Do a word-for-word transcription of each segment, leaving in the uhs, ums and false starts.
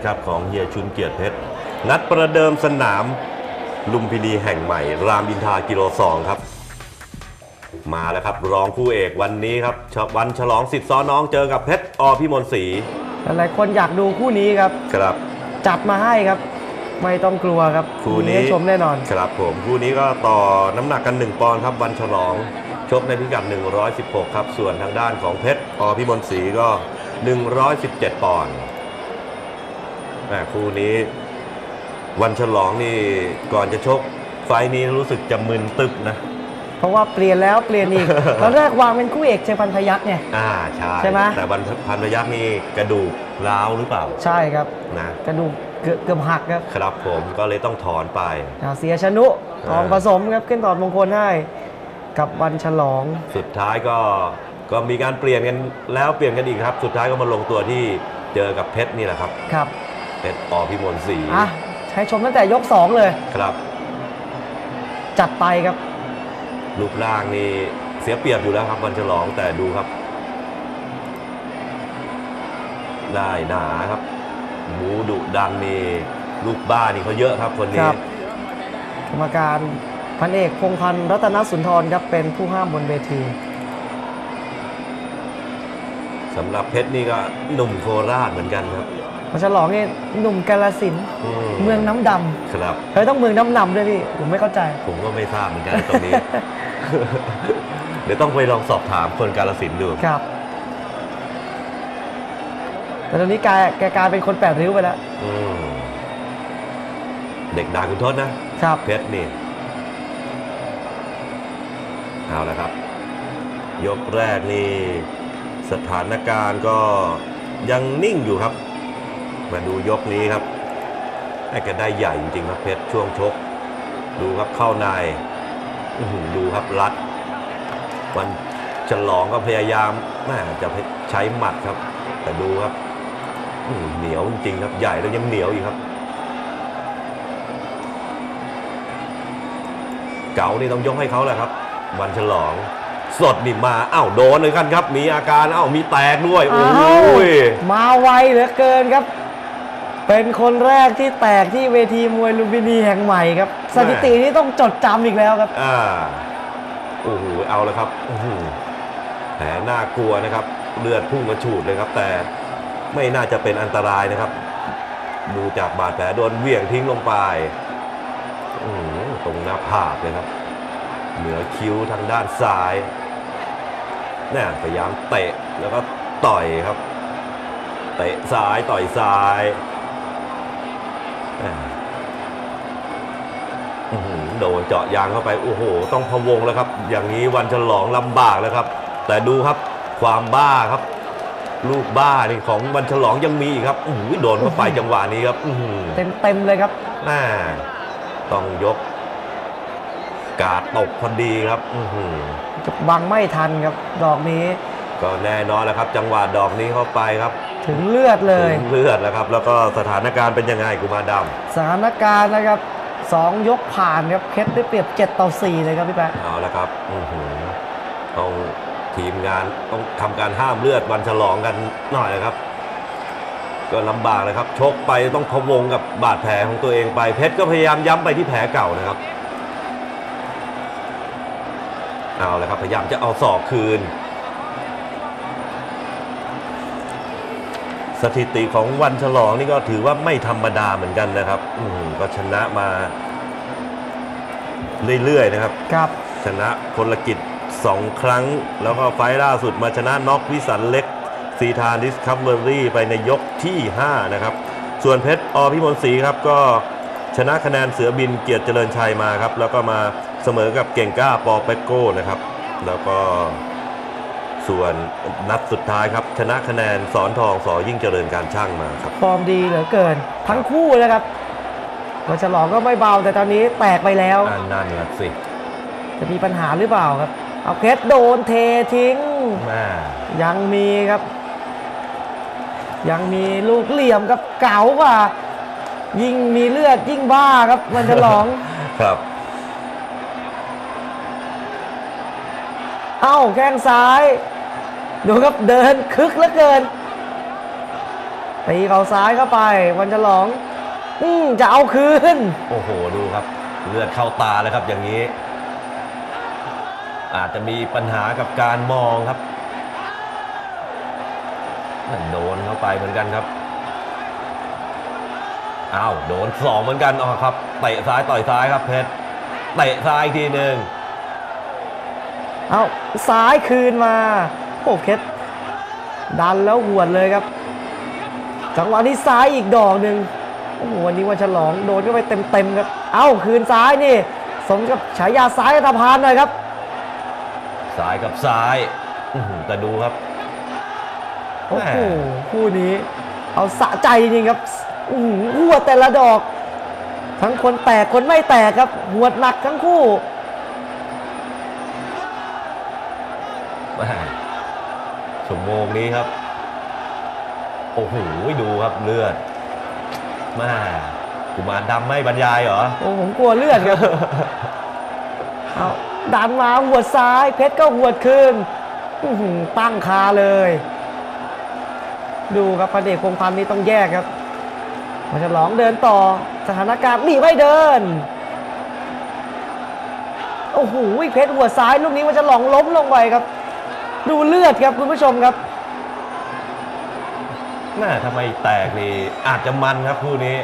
ครับของเฮียชุนเกียรติเพชรนัดประเดิมสนามลุมพินีแห่งใหม่รามอินทรากิโลสองครับมาแล้วครับรองคู่เอกวันนี้ครับวันฉลองสิทธิ์ซ้อน้องเจอกับเพชรอพิมลศรีหลายคนอยากดูคู่นี้ครับครับจัดมาให้ครับไม่ต้องกลัวครับคู่นี้ชมแน่นอนครับผมคู่นี้ก็ต่อน้ำหนักกันหนึ่งปอนด์ครับวันฉลองชกในพิกัดหนึ่งร้อยสิบหกครับส่วนทางด้านของเพชรอพิมลศรีก็หนึ่งร้อยสิบเจ็ดปอนด์แต่คู่นี้วันฉลองนี่ก่อนจะชกไฟนี้รู้สึกจะมึนตึบนะเพราะว่าเปลี่ยนแล้วเปลี่ยนอีก ตอนแรกวางเป็นคู่เอกเจพันพยัคฆ์เนี่ยอ่าใช่ใช่ไหมแต่วันพันพยัคฆ์นี่กระดูกร้าวหรือเปล่าใช่ครับนะกระดูกเกือบหักครับครับผมก็เลยต้องถอนไปเสียชนุทองผสมครับขึ้นถอดมงคลให้กับวันฉลองสุดท้ายก็ก็มีการเปลี่ยนกันแล้วเปลี่ยนกันอีกครับสุดท้ายก็มาลงตัวที่เจอกับเพชรนี่แหละครับครับเพชรอพิมลศรีอ่ะให้ชมตั้งแต่ยกสองเลยครับจัดไปครับรูปร่างนี่เสียเปรียบอยู่แล้วครับวันฉลองแต่ดูครับได้หนาครับหมูดุดันนี่ลูกบ้านี่เขาเยอะครับคนนี้กรรมการพันเอกพงษ์พันธ์รัตนสุนทรครับเป็นผู้ห้ามบนเวทีสำหรับเพชรนี่ก็หนุ่มโคราชเหมือนกันครับวันฉลองนี่หนุ่มกาฬสินธุ์เมืองน้ำดำครับเฮ้ยต้องเมืองน้ำดำด้วยพี่ผมไม่เข้าใจผมก็ไม่ทราบเหมือนกันตรงนี้ เดี๋ยวต้องไปลองสอบถามคนกาฬสินธุ์ดูครับแต่ตอนนี้กายแกกลายเป็นคนแปดริ้วไปแล้วเด็กด่าคุณทศนะครับเพชรนี่เอาละครับยกแรกนี่สถานการณ์ก็ยังนิ่งอยู่ครับมาดูยกนี้ครับไอ้แกได้ใหญ่จริงๆครับเพชรช่วงชกดูครับเข้าในดูครับรัดวันฉลองก็พยายามน่าจะใช้หมัดครับแต่ดูครับเหนียวจริงๆครับใหญ่แล้วยังเหนียวอีกครับเก๋านี่ต้องยกให้เขาแหละครับวันฉลองสดนี่มาอ้าวโดนเลยกันครับมีอาการอ้าวมีแตกด้วยโอ้ยมาไวเหลือเกินครับเป็นคนแรกที่แตกที่เวทีมวยลุมพินีแห่งใหม่ครับสถิตินี้ต้องจดจำอีกแล้วครับอ่าโอ้โหเอาแล้วครับแผลน่ากลัวนะครับเลือดพุ่งกระฉูดเลยครับแต่ไม่น่าจะเป็นอันตรายนะครับดูจากบาดแผลโดนเหวี่ยงทิ้งลงไปตรงหน้าผากเลยครับเหนือคิ้วทางด้านซ้ายเนี่ยพยายามเตะแล้วก็ต่อยครับเตะซ้ายต่อยซ้ายโดนเจาะยางเข้าไปโอ้โหต้องพะวงแล้วครับอย่างนี้วันฉลองลำบากแล้วครับแต่ดูครับความบ้าครับลูกบ้านี่ของวันฉลองยังมีอีกครับโอ้โหโดนเข้าไปจังหวะนี้ครับเต็มเต็มเลยครับน่าต้องยกกาดตกพอดีครับบังไม่ทันครับดอกนี้ก็แน่นอนแล้วครับจังหวะดอกนี้เข้าไปครับถึงเลือดเลยถึงเลือดแล้วครับแล้วก็สถานการณ์เป็นยังไงกุมารดำสถานการณ์นะครับสองยกผ่านครับเพชรได้เปรียบเจ็ดต่อสี่เลยครับพี่แป๊ะเอาละครับต้องทีมงานต้องทำการห้ามเลือดวันฉลองกันหน่อยนะครับก็ลำบากเลยครับชกไปต้องพะวงกับบาดแผลของตัวเองไปเพชรก็พยายามย้ำไปที่แผลเก่านะครับเอาละครับพยายามจะเอาศอกคืนสถิติของวันฉลองนี่ก็ถือว่าไม่ธรรมดาเหมือนกันนะครับก็ชนะมาเรื่อยๆนะครับครับชนะพลกิจสองครั้งแล้วก็ไฟล์ล่าสุดมาชนะน็อกวิสันเล็กซีทานดิสคัฟเวอรี่ไปในยกที่ห้านะครับส่วนเพชรอพิมลศรีครับก็ชนะคะแนนเสือบินเกียรติเจริญชัยมาครับแล้วก็มาเสมอกับเก่งกล้าปอเปโก้นะครับแล้วก็ส่วนนัดสุดท้ายครับชนะคะแนนสอนทองสอยิ่งเจริญการช่างมาครับฟอร์มดีเหลือเกินทั้งคู่เลยครับวันฉลองก็ไม่เบาแต่ตอนนี้แตกไปแล้วนั่นแหละสิจะมีปัญหาหรือเปล่าครับเอาเพชรโดนเททิ้งยังมีครับยังมีลูกเหลี่ยมกับเก๋ากว่ายิ่งมีเลือดยิ่งบ้าครับวันฉลองครับเอ้าแข้งซ้ายดูครับเดินคึกเหลือเกินตีเข่าซ้ายเข้าไปวันฉลองอืมจะเอาคืนโอ้โหดูครับเลือดเข้าตาเลยครับอย่างนี้ อาจจะมีปัญหากับการมองครับโดนเข้าไปเหมือนกันครับอ้าวโดนสองเหมือนกันอ๋อครับเตะซ้ายต่อยซ้ายครับเพชรเตะซ้ายอีกทีหนึ่งเอาซ้ายคืนมาโอ้เพชรดันแล้วหวดเลยครับจังหวะนี้ซ้ายอีกดอกหนึ่งโอ้โหวันนี้วันฉลองโดนเข้าไปเต็มๆครับเอ้าคืนซ้ายนี่สมกับฉายาซ้ายอัตภานหน่อยครับซ้ายกับซ้ายแต่ดูครับโอ้โหคู่นี้เอาสะใจจริงๆครับหัวแต่ละดอกทั้งคนแตกคนไม่แตกครับหัวหนักทั้งคู่ชั่วโมงนี้ครับโอ้โหดูครับเลือดมากุมารดำไม่บรรยายเหรอโอ้ผมกลัวเลือดครับเอาดันมาหัวซ้ายเพชรก็หัวคืนตั้งคาเลยดูครับพระเดชคงพันนี้ต้องแยกครับมันจะหลองเดินต่อสถานการณ์บีบไม่เดินโอ้โหเพชรหัวซ้ายลูกนี้มันจะหลองล้มลงไปครับดูเลือดครับคุณผู้ชมครับน่าทำไมแตกนี่อาจจะมันครับคู่นี้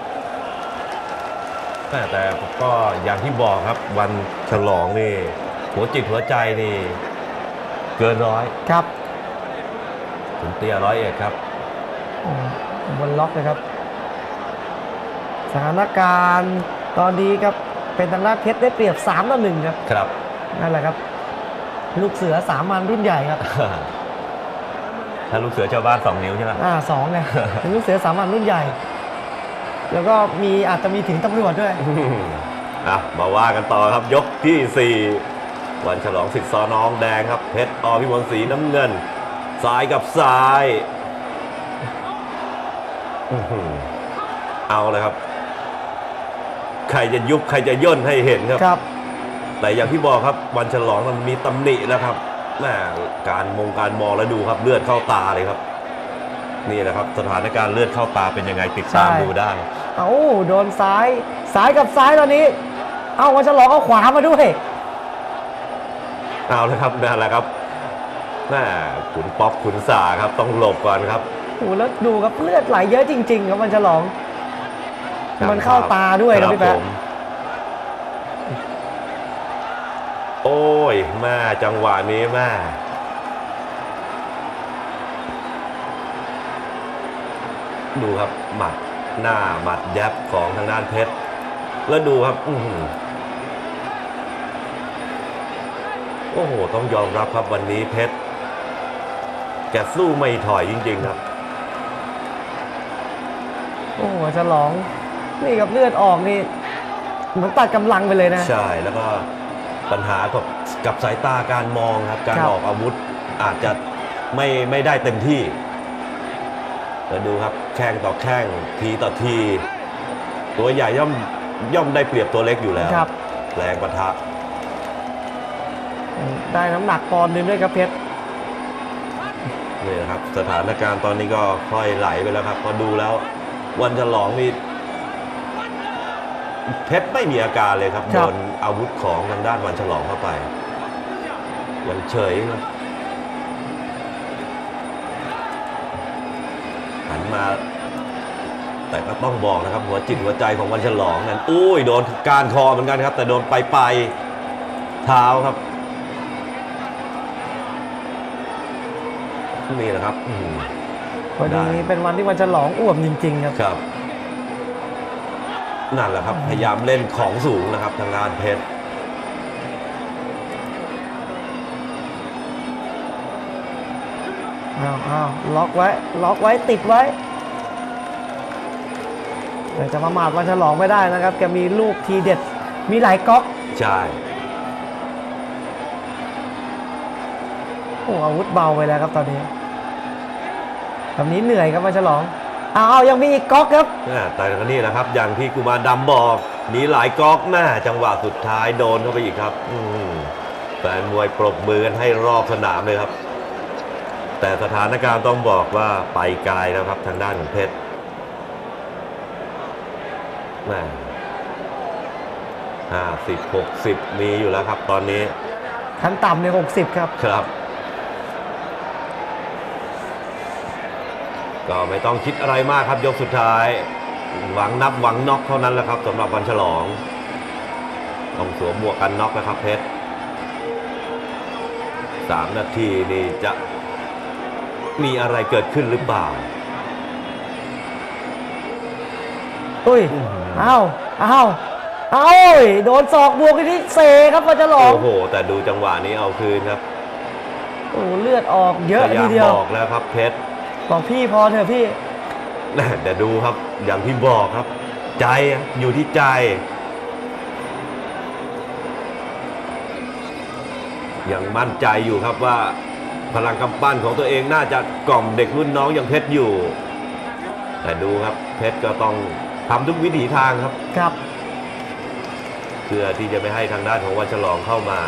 แต่ก็อย่างที่บอกครับวันฉลองนี่หัวจิตหัวใจนี่เกินร้อยครับถึงเตี้ยร้อยเอ็ดครับบนล็อกเลยครับสถานการณ์ตอนนี้ครับเป็นทางด้านเพชรได้เปรียบสามต่อหนึ่งครับครับนั่นแหละครับลูกเสือสามัญรุ่นใหญ่ครับถ้าลูกเสือชาวบ้านสองนิ้วใช่ไหมอ่าสองไงเป็นลูกเสือสามัญรุ่นใหญ่แล้วก็มีอาจจะมีถึงตำรวจด้วยอ่ะมาว่ากันต่อครับยกที่สี่วันฉลองสิทธิ์ซอน้องแดงครับเพชรอพิมลศรีน้ำเงินซ้ายกับซ้ายเอาเลยครับใครจะยุบใครจะย่นให้เห็นครับครับแต่อย่างที่บอกครับวันฉลองมันมีตำหนิแล้วครับแม่การมงการมองแล้วดูครับเลือดเข้าตาเลยครับนี่แหละครับสถานการณ์เลือดเข้าตาเป็นยังไงติดตามดูได้เอาโดนซ้ายซ้ายกับซ้ายตอนนี้เอาวันฉลองเอาขวามาด้วยเอาเลยครับนั่นแหละครับแม่ขุนป๊อปขุนสาครับต้องหลบก่อนครับโอ้แล้วดูครับเลือดไหลเยอะจริงๆครับวันฉลองมันเข้าตาด้วยนะพี่แป๊ะโอ้ยแม่จังหวะนี้แม่ดูครับหมัดหน้าหมัดยับของทางด้านเพชรแล้วดูครับอือโอ้โหต้องยอมรับครับวันนี้เพชรแกสู้ไม่ถอยจริงๆครับโอ้โหฉลองนี่กับเลือดออกนี่เหมือนตัดกำลังไปเลยนะใช่แล้วก็ปัญหากับกับสายตาการมองครับการออกอาวุธอาจจะไม่ไม่ได้เต็มที่แต่ดูครับแข้งต่อแข้งทีต่อทีตัวใหญ่ย่อมย่อมได้เปรียบตัวเล็กอยู่แล้วแรงปะทะได้น้ำหนักปอนด์นึงด้วยครับเพชรนี่นะครับสถานการณ์ตอนนี้ก็ค่อยไหลไปแล้วครับพอดูแล้ววันฉลองนี่เพชรไม่มีอาการเลยครับโดนอาวุธของทางด้านวันฉลองเข้าไปยังเฉยครับหันมาแต่ก็ต้องบอกนะครับหัวจิตหัวใจของวันฉลองนั้นอุ้ยโดนการคอเหมือนกันครับแต่โดนไปไปเท้าครับนี่แหละครับวันนี้เป็นวันที่วันฉลองอ้วมจริงๆครับครับนั่นแหละครับพยายามเล่นของสูงนะครับทางด้านเพชรอ้าวอ้าวล็อกไว้ล็อกไว้ติดไว้แต่จะมาหมาดวันฉลองไม่ได้นะครับแกมีลูกทีเด็ดมีหลายก๊อกใช่โอ้อาวุธเบาไปแล้วครับตอนนี้แบบนี้เหนื่อยครับวันฉลองอ้าวยังมีอีกก๊อกครับแต่ก็นี่นะครับอย่างที่กุมารดำบอกมีหลายก๊อกแม่จังหวะสุดท้ายโดนเข้าไปอีกครับแฟนมวยปรบมือกันให้รอบสนามเลยครับแต่สถานการณ์ต้องบอกว่าไปไกลแล้วครับทางด้านของเพชรแม่ห้าสิบหกสิบมีอยู่แล้วครับตอนนี้ขั้นต่ำในหกสิบครับครับ ก็ไม่ต้องคิดอะไรมากครับยกสุดท้าย หวังนับหวังน็อกเท่านั้นแหละครับสำหรับวันฉลองต้องสวมหมวกกันน็อกนะครับเพชรสามนาทีนี่จะมีอะไรเกิดขึ้นหรือเปล่าอุ้ยอ้าวอ้าวอ้าวโดนศอกบวกกันที่เซครับวันฉลองโอ้โหแต่ดูจังหวะนี้เอาคืนครับโอ้เลือดออกเยอะพยายาทีมเดียวบอกแล้วครับเพชรบอกพี่พอเถอะพี่เดี๋ยวดูครับอย่างที่บอกครับ ใจอยู่ที่ใจยังมั่นใจอยู่ครับว่าพลังกำปั้นของตัวเองน่าจะกล่อมเด็กรุ่นน้องอย่างเพชรอยู่ แต่ดูครับเพชรก็ต้องทำทุกวิถีทางครับครับเพื่อที่จะไม่ให้ทางด้านของวันฉลองเข้ามา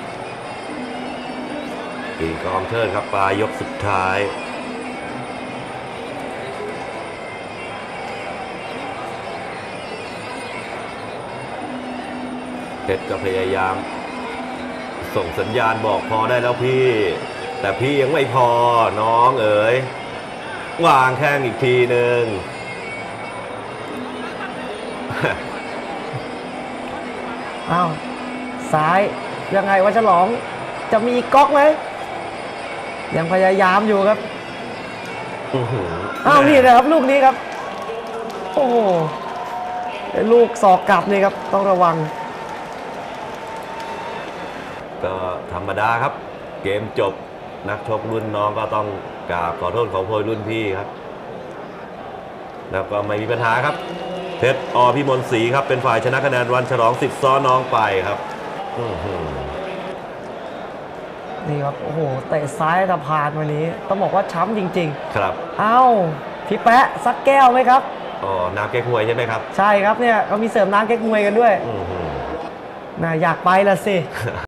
ตีกองเชิดครับปลายยกสุดท้ายเพชรก็พยายามส่งสัญญาณบอกพอได้แล้วพี่ แต่พี่ยังไม่พอน้องเอ๋ยวางแข้งอีกทีหนึ่งอ้าวซ้ายยังไงวันฉลองจะมีก๊อกไหมยังพยายามอยู่ครับอื้อหืออ้าวนี่นะครับลูกนี้ครับ โอ้โหไอ้ลูกศอกกลับนี่ครับต้องระวังก็ธรรมดาครับ เกมจบนักชกรุ่นน้องก็ต้องกราบขอโทษขอโพยรุ่นพี่ครับ แล้วก็ไม่มีปัญหาครับเพชรอพิมลศรีครับเป็นฝ่ายชนะคะแนนวันฉลองสิบซ้อนน้องไปครับอื้อหือนี่ครับโอ้โหเตะซ้ายสะพานวันนี้ต้องบอกว่าช้ำจริงครับๆ เอ้าพี่แปะซักแก้วไหมครับอ๋อน้ำแก้หวยใช่ไหมครับใช่ครับเนี่ยเขามีเสริมน้ำเก๊กมวยกันด้วยอื้อหือน่าอยากไปละสิ